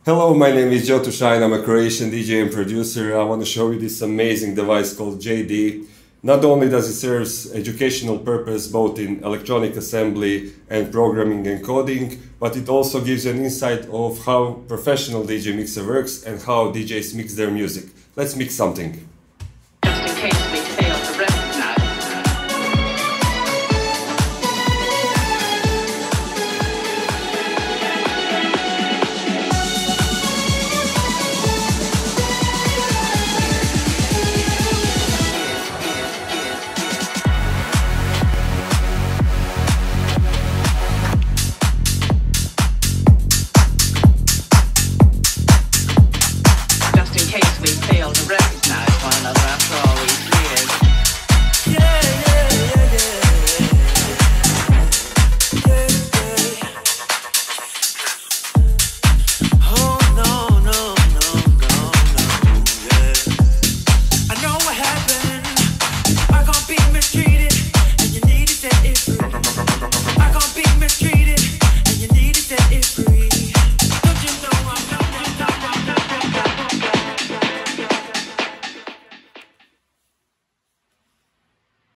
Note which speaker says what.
Speaker 1: Hello, my name is Joe2Shine. I'm a Croatian DJ and producer. I want to show you this amazing device called JD. Not only does it serve educational purpose both in electronic assembly and programming and coding, but it also gives you an insight of how professional DJ mixer works and how DJs mix their music. Let's mix something.